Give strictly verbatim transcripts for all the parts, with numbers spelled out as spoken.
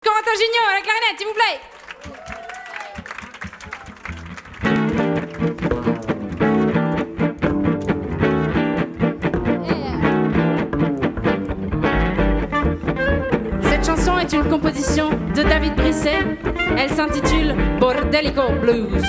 Corentin Gignot à la clarinette, s'il vous plaît. Cette chanson est une composition de David Brisset. Elle s'intitule Bordelico Blues.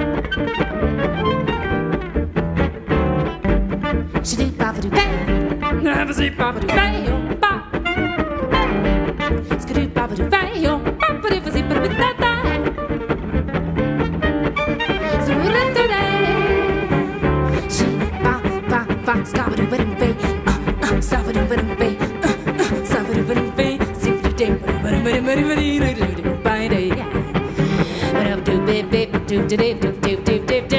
Je dis pas du pain, ne vous pas du pain, pas. Ce que du pas du pain, pas pour les fausses pour les tatas. Je pas, pas, pas, ce que du pain, pain, ah, ça va du pain, pain, ah, ça va du pain, pain, c'est du pain, pain, pain, pain, pain, pain, pain. Do do do do do do do do do do do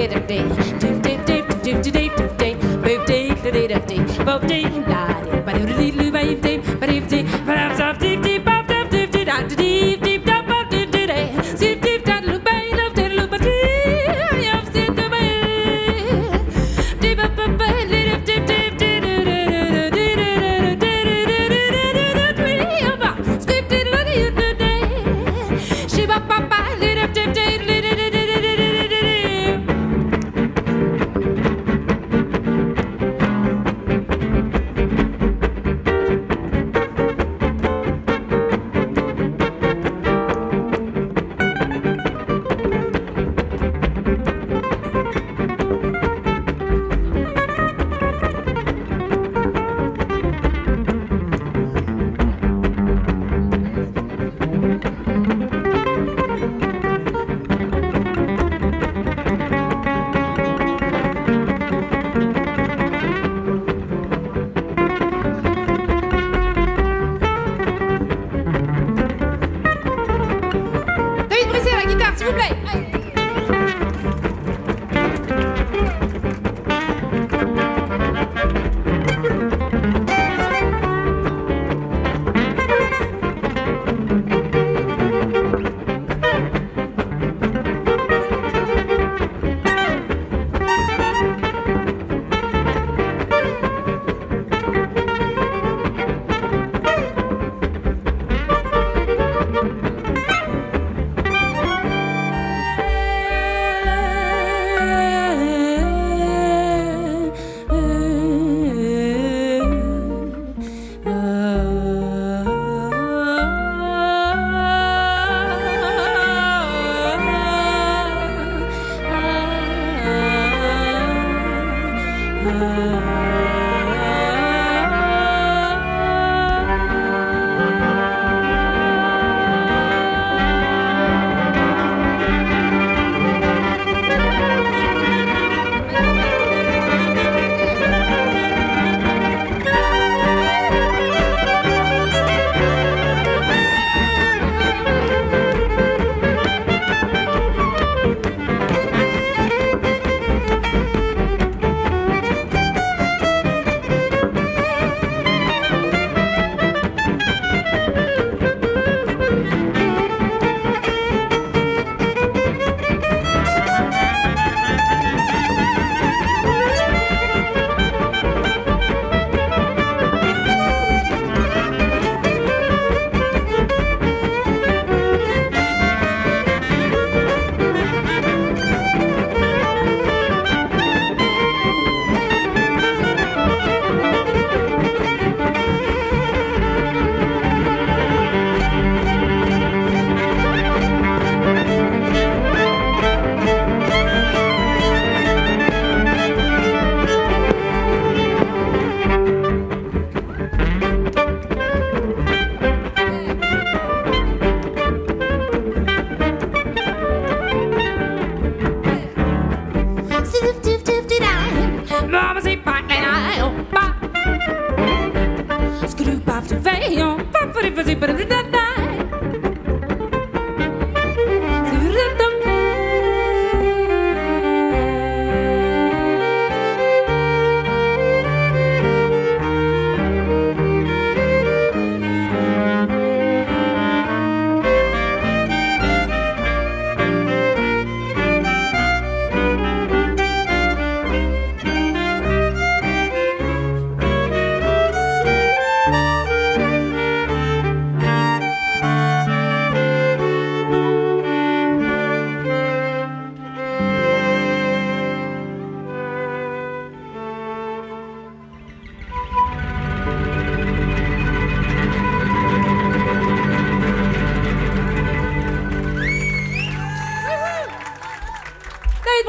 s'il vous plaît.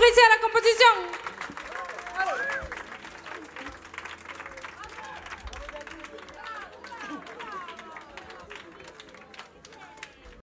Fabrice à la composition.